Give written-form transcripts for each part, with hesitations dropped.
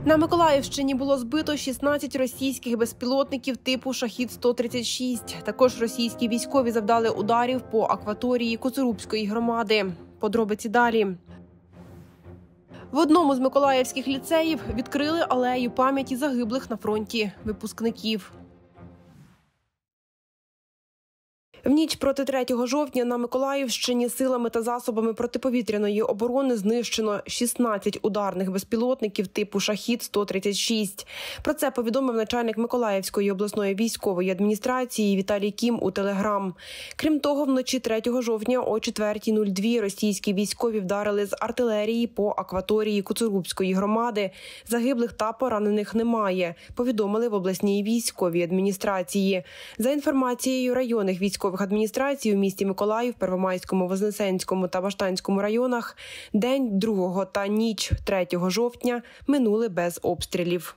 На Миколаївщині було збито 16 російських безпілотників типу «Шахід-136». Також російські військові завдали ударів по акваторії Коцурубської громади. Подробиці далі. В одному з миколаївських ліцеїв відкрили алею пам'яті загиблих на фронті випускників. В ніч проти 3 жовтня на Миколаївщині силами та засобами протиповітряної оборони знищено 16 ударних безпілотників типу «Шахід-136». Про це повідомив начальник Миколаївської обласної військової адміністрації Віталій Кім у Телеграм. Крім того, вночі 3 жовтня о 4:02 російські військові вдарили з артилерії по акваторії Коцурубської громади. Загиблих та поранених немає, повідомили в обласній військовій адміністрації. За інформацією районних військових адміністрацій у місті Миколаїв, Первомайському, Вознесенському та Баштанському районах день 2 та ніч 3 жовтня минули без обстрілів.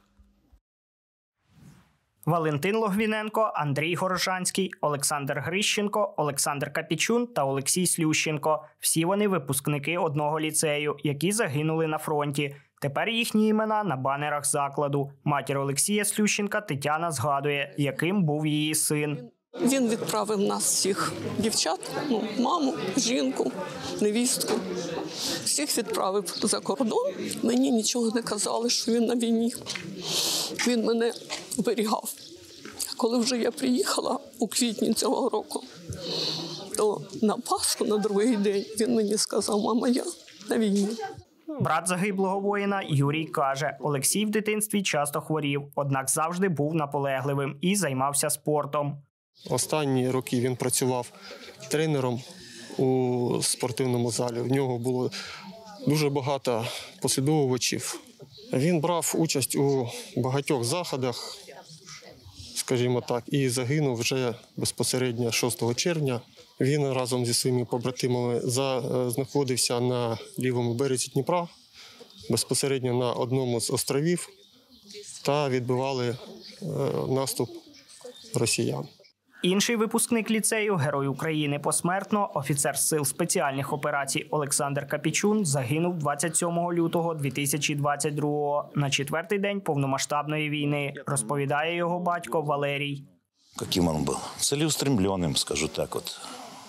Валентин Логвіненко, Андрій Горожанський, Олександр Грищенко, Олександр Капічун та Олексій Слющенко. Всі вони випускники одного ліцею, які загинули на фронті. Тепер їхні імена на банерах закладу. Матір Олексія Слющенка Тетяна згадує, яким був її син. Він відправив нас всіх дівчат, маму, жінку, невістку. Всіх відправив за кордон. Мені нічого не казали, що він на війні. Він мене оберігав. Коли вже я приїхала у квітні цього року, то на Пасху, на другий день, він мені сказав: «Мама, я на війні». Брат загиблого воїна Юрій каже, Олексій в дитинстві часто хворів, однак завжди був наполегливим і займався спортом. Останні роки він працював тренером у спортивному залі. В нього було дуже багато послідовувачів. Він брав участь у багатьох заходах, скажімо так, і загинув вже безпосередньо 6 червня. Він разом зі своїми побратимами знаходився на лівому березі Дніпра, безпосередньо на одному з островів, та відбивали наступ росіян. Інший випускник ліцею, Герой України посмертно, офіцер Сил спеціальних операцій Олександр Капічун загинув 27 лютого 2022-го, на 4-й день повномасштабної війни, розповідає його батько Валерій. Каким он был? Целеустремленным, скажу так вот.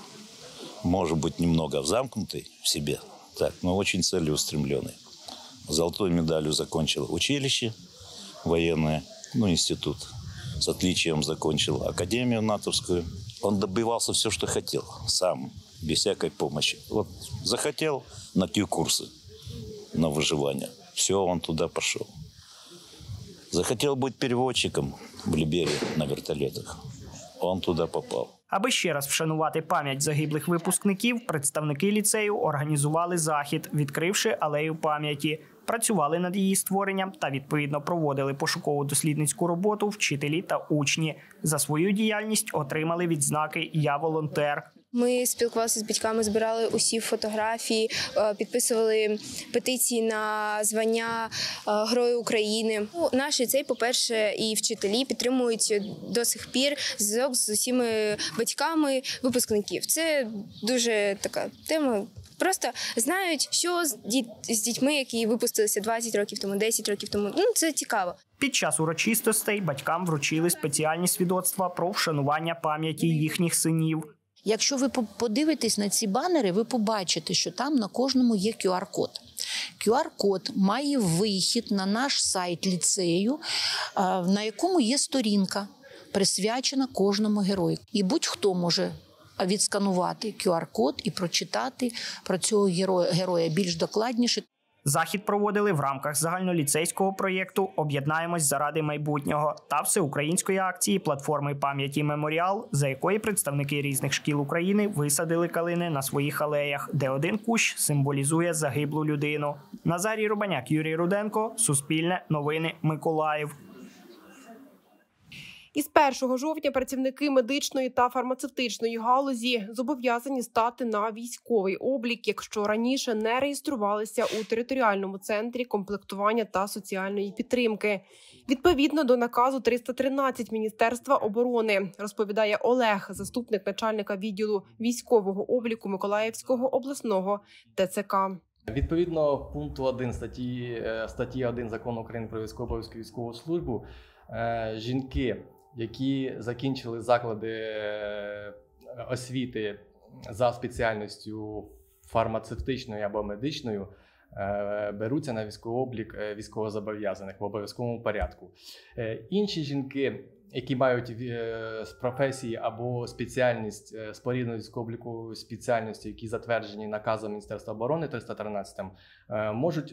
Может быть, немного замкнутый в себе, так, но очень целеустремленный. Золотой медалью закончил училище военное, институт. С отличием закончил академию натовскую. Он добивался все, что хотел, сам, без всякой помощи. Вот захотел на Q-курсы, на выживание. Все, он туда пошел. Захотел быть переводчиком в Либерии на вертолетах. Он туда попал. Аби ще раз вшанувати пам'ять загиблих випускників, представники ліцею організували захід, відкривши алею пам'яті. Працювали над її створенням та, відповідно, проводили пошуково-дослідницьку роботу вчителі та учні. За свою діяльність отримали відзнаки «Я волонтер». Ми спілкувалися з батьками, збирали усі фотографії, підписували петиції на звання Герою України. Наш ліцей, по-перше, і вчителі підтримують до сих пір зв'язок з усіма батьками випускників. Це дуже така тема. Просто знають, що з дітьми, які випустилися 20 років тому, 10 років тому. Це цікаво. Під час урочистостей батькам вручили спеціальні свідоцтва про вшанування пам'яті їхніх синів. Якщо ви подивитесь на ці банери, ви побачите, що там на кожному є QR-код. QR-код має вихід на наш сайт ліцею, на якому є сторінка, присвячена кожному герою. І будь-хто може відсканувати QR-код і прочитати про цього героя більш докладніше. Захід проводили в рамках загальноліцейського проєкту «Об'єднаємось заради майбутнього» та всеукраїнської акції платформи пам'яті «Меморіал», за якої представники різних шкіл України висадили калини на своїх алеях, де один кущ символізує загиблу людину. Назарій Рубаняк, Юрій Руденко, Суспільне, Новини, Миколаїв. Із 1 жовтня працівники медичної та фармацевтичної галузі зобов'язані стати на військовий облік, якщо раніше не реєструвалися у територіальному центрі комплектування та соціальної підтримки. Відповідно до наказу 313 Міністерства оборони, розповідає Олег, заступник начальника відділу військового обліку Миколаївського обласного ТЦК. Відповідно пункту 1 статті 1 Закону України про військовий обов'язок і військову службу, жінки, які закінчили заклади освіти за спеціальністю фармацевтичною або медичною, беруться на військовий облік військовозобов'язаних в обов'язковому порядку. Інші жінки, які мають з професії або спеціальність спорідненої військово-облікової спеціальності, які затверджені наказом Міністерства оборони 313, можуть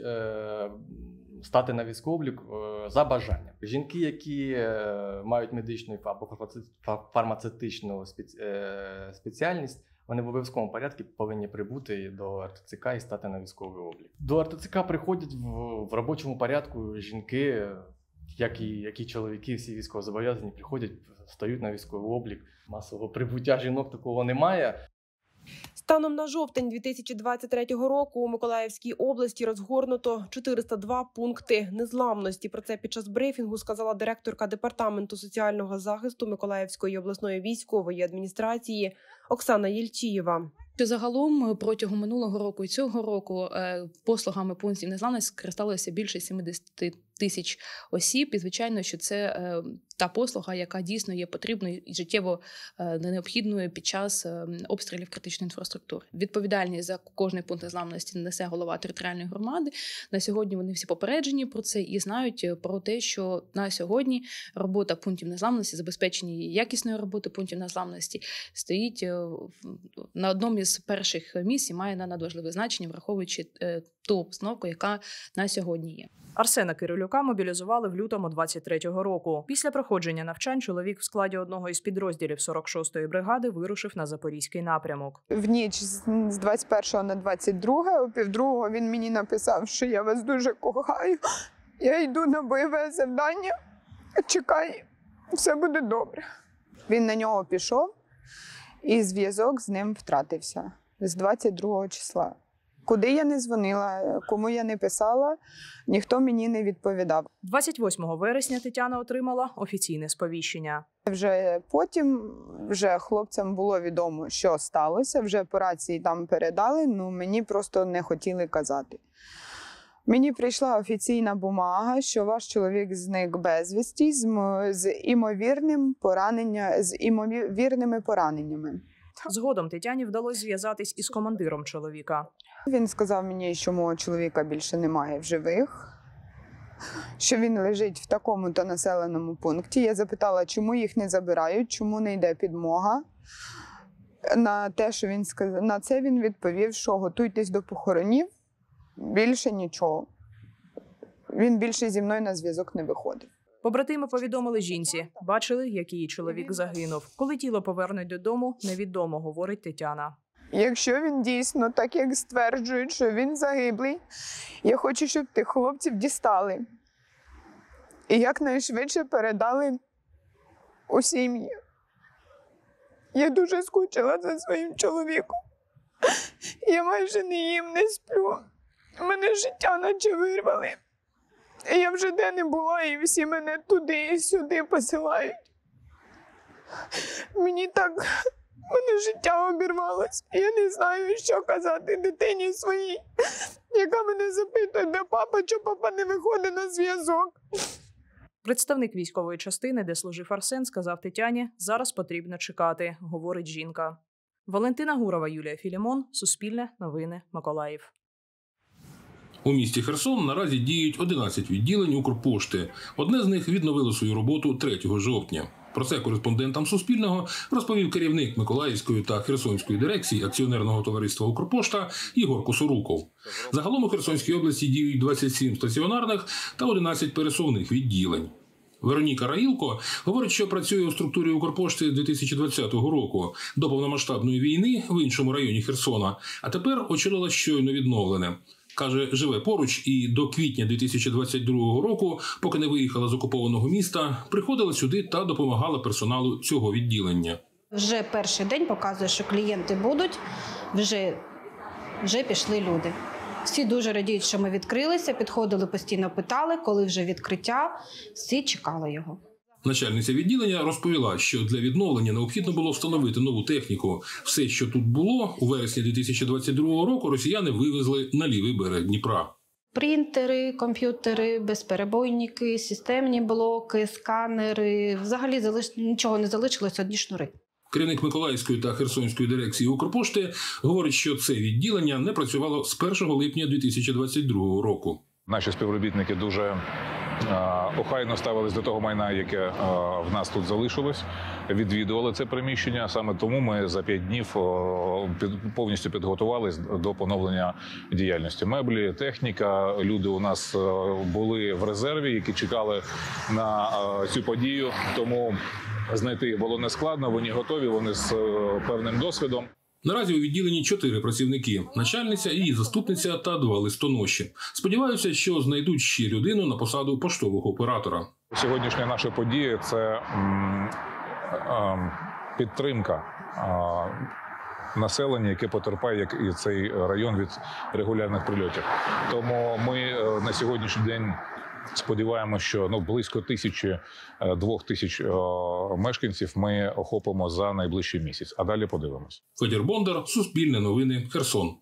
стати на військовий облік за бажанням. Жінки, які мають медичну або фармацевтичну спеціальність, вони в обов'язковому порядку повинні прибути до РТЦК і стати на військовий облік. До РТЦК приходять в робочому порядку жінки, як і чоловіки, всі військовозобов'язані приходять, стають на військовий облік. Масового прибуття жінок такого немає. Станом на жовтень 2023 року у Миколаївській області розгорнуто 402 пункти незламності. Про це під час брифінгу сказала директорка Департаменту соціального захисту Миколаївської обласної військової адміністрації Оксана Єльчієва. Загалом протягом минулого року і цього року послугами пунктів незламності скористалося більше 70 тисяч осіб. І, звичайно, що це та послуга, яка дійсно є потрібною і життєво необхідною під час обстрілів критичної інфраструктури. Відповідальність за кожний пункт незламності несе голова територіальної громади. На сьогодні вони всі попереджені про це і знають про те, що на сьогодні робота пунктів незламності, забезпечення якісної роботи пунктів незламності стоїть на одному із перших місць і має надважливе значення, враховуючи ту обстановку, яка на сьогодні є. Арсена Кирилюка мобілізували в лютому 23-го року. Після проходження навчань чоловік в складі одного із підрозділів 46-ї бригади вирушив на Запорізький напрямок. В ніч з 21 на 22, о півдругого він мені написав, що я вас дуже кохаю, я йду на бойове завдання, чекай, все буде добре. Він на нього пішов, і зв'язок з ним втратився з 22 числа. Куди я не дзвонила, кому я не писала, ніхто мені не відповідав. 28 вересня Тетяна отримала офіційне сповіщення. Вже потім хлопцям було відомо, що сталося, вже по рації там передали, але мені просто не хотіли казати. Мені прийшла офіційна бумага, що ваш чоловік зник безвісті з імовірними пораненнями. Згодом Тетяні вдалося зв'язатись із командиром чоловіка. Він сказав мені, що мого чоловіка більше немає в живих, що він лежить в такому-то населеному пункті. Я запитала, чому їх не забирають, чому не йде підмога. На це він відповів, що готуйтесь до похоронів, більше нічого. Він більше зі мною на зв'язок не виходив. Побратими повідомили жінці. Бачили, як її чоловік загинув. Коли тіло повернуть додому, невідомо, говорить Тетяна. Якщо він дійсно, так як стверджують, що він загиблий, я хочу, щоб тих хлопців дістали. І якнайшвидше передали у сім'ї. Я дуже скучила за своїм чоловіком. Я майже не їм, не сплю. Мене життя наче вирвали. Я вже де не була, і всі мене туди і сюди посилають. Мене життя обірвалося. Я не знаю, що казати дитині своїй, яка мене запитує, де папа, що папа не виходить на зв'язок. Представник військової частини, де служив Арсен, сказав Тетяні, зараз потрібно чекати, говорить жінка. Валентина Гурова, Юлія Філімон, Суспільне, Новини, Миколаїв. У місті Херсон наразі діють 11 відділень Укрпошти. Одне з них відновило свою роботу 3 жовтня. Про це кореспондентам Суспільного розповів керівник Миколаївської та Херсонської дирекції акціонерного товариства «Укрпошта» Ігор Косоруков. Загалом у Херсонській області діють 27 стаціонарних та 11 пересувних відділень. Вероніка Раїлко говорить, що працює у структурі Укрпошти з 2020 року до повномасштабної війни в іншому районі Херсона, а тепер очолила щойно відновлене. Каже, живе поруч і до квітня 2022 року, поки не виїхала з окупованого міста, приходила сюди та допомагала персоналу цього відділення. Вже перший день показує, що клієнти будуть, вже пішли люди. Всі дуже радіють, що ми відкрилися, підходили, постійно питали, коли вже відкриття, всі чекали його. Начальниця відділення розповіла, що для відновлення необхідно було встановити нову техніку. Все, що тут було, у вересні 2022 року росіяни вивезли на лівий берег Дніпра. Принтери, комп'ютери, безперебойники, системні блоки, сканери. Взагалі нічого не залишилось, одні шнури. Керівник Миколаївської та Херсонської дирекції Укрпошти говорить, що це відділення не працювало з 1 липня 2022 року. Наші співробітники дуже охайно ставились до того майна, яке в нас тут залишилось, відвідували це приміщення. Саме тому ми за 5 днів повністю підготувалися до поновлення діяльності. Меблі, техніка, люди у нас були в резерві, які чекали на цю подію, тому знайти їх було нескладно, вони готові, вони з певним досвідом. Наразі у відділенні 4 працівники – начальниця, її заступниця та 2 листоноші. Сподіваються, що знайдуть ще людину на посаду поштового оператора. Сьогоднішня наша подія – це підтримка населення, яке потерпає, як і цей район, від регулярних прильотів. Тому ми на сьогоднішній день сподіваємося, що близько 1000-2000 мешканців ми охопимо за найближчий місяць. А далі подивимось. Федір Бондар, Суспільне новини, Херсон.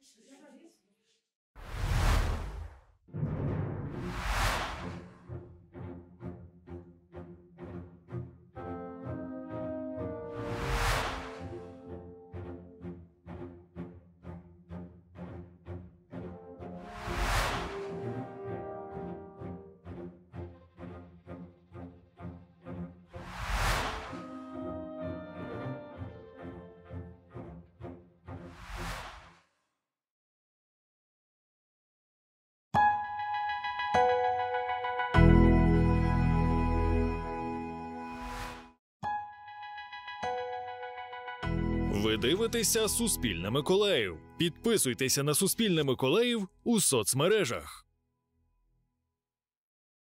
Ви дивитеся «Суспільне Миколаїв». Підписуйтеся на «Суспільне Миколаїв» у соцмережах.